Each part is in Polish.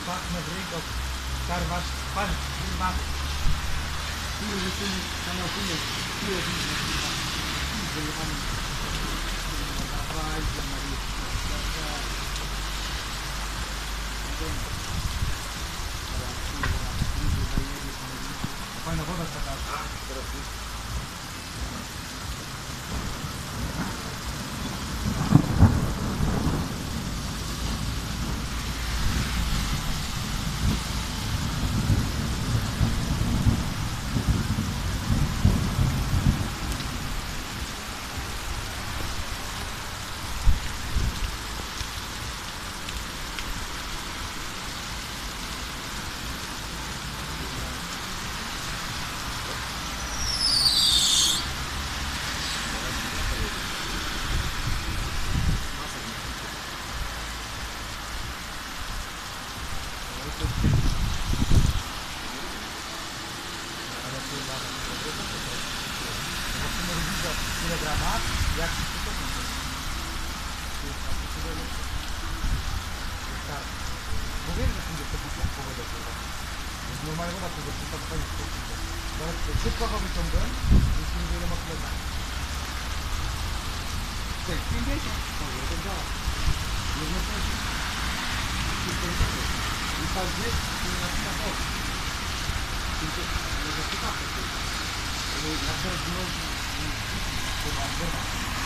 pachnę w ryj, karwasz, pan, kurwa. Tu jest kanał, tu jest, kurwa. Wyjechany. Dawaj, Maria. Fajna woda taka. Teraz jest. Jak to mówię, że będzie to pisać powodę, jest normalna woda, to jest to fajnie spokojnie. Nawet szybko go wyciągłem, więc nie wiele ma chleba. Cześć, 50? Może, to działa. Jedno coś. Wszystko wyciągnie. I każdy nie na przykład oczy. Tylko, nie za ciekawe. Na przykład, to ma woda.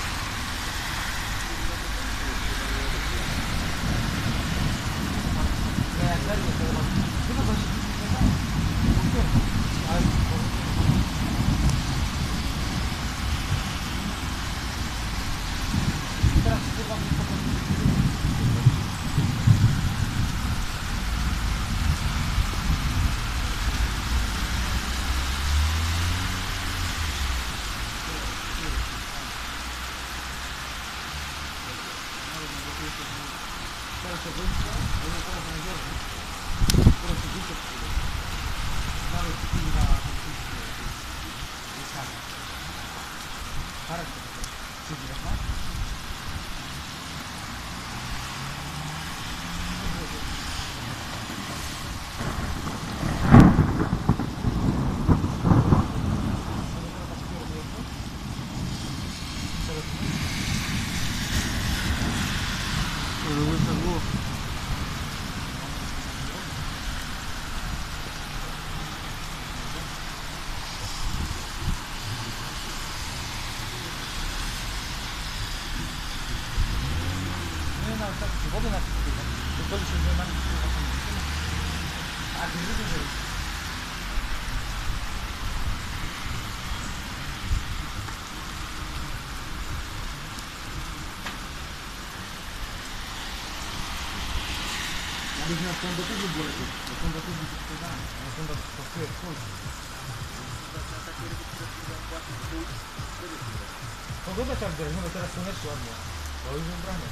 Nie, serio, to mam. Chyba coś ale teraz chyba mi wody na to się nie ma nic. A nie wiem, że ja bym miał tą do tego było lepiej. Do tą do tego się sprzedałem. A tą do tego kosztuje w końcu. Pogoda tak dalej, no teraz słoneczko ładnie. To już jest branie.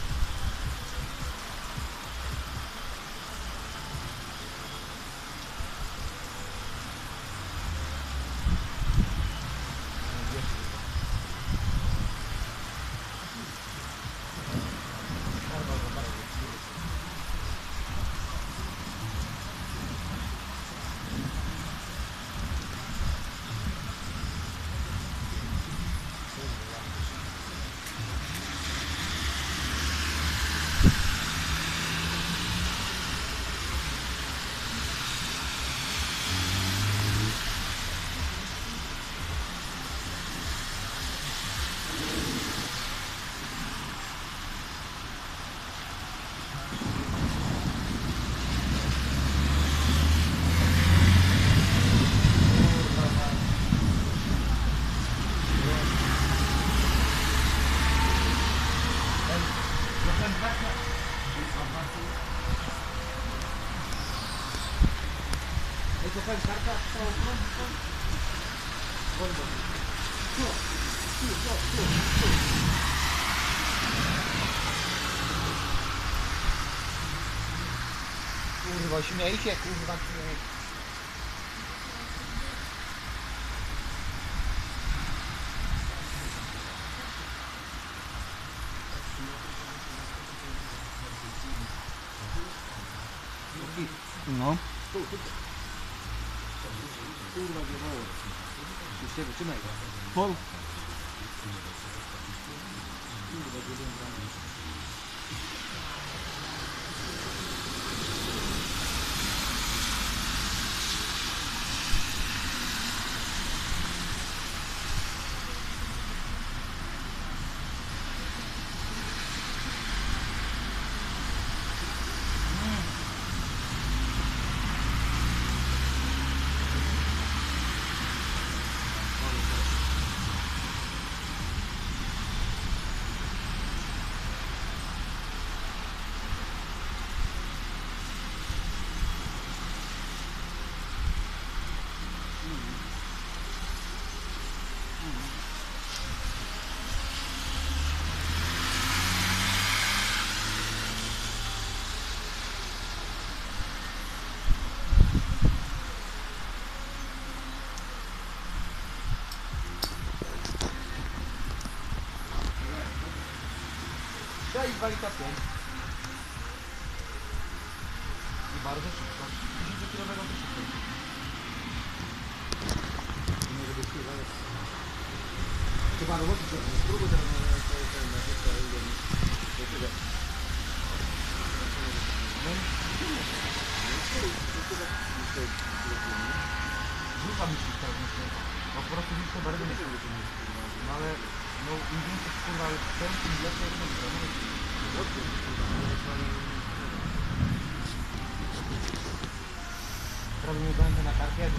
Kurwa, śmiej się, kurwa, śmiej. No. Kurwa, wjechało. Już ciebie, trzymaj go. Pol. Kurwa, jeden rano. Ja i 25. I bardzo szybko. 10-kilowego to szybko. Nie może być chyba, ale... Chyba roboty się spróbuj teraz na wszystko idziemy. Do tyle. Grupa mi się teraz myślę. Bo po prostu widzę bardzo myślę. No ale no im więcej kurwa ten, tym lepiej Teraz nie będę na kartę,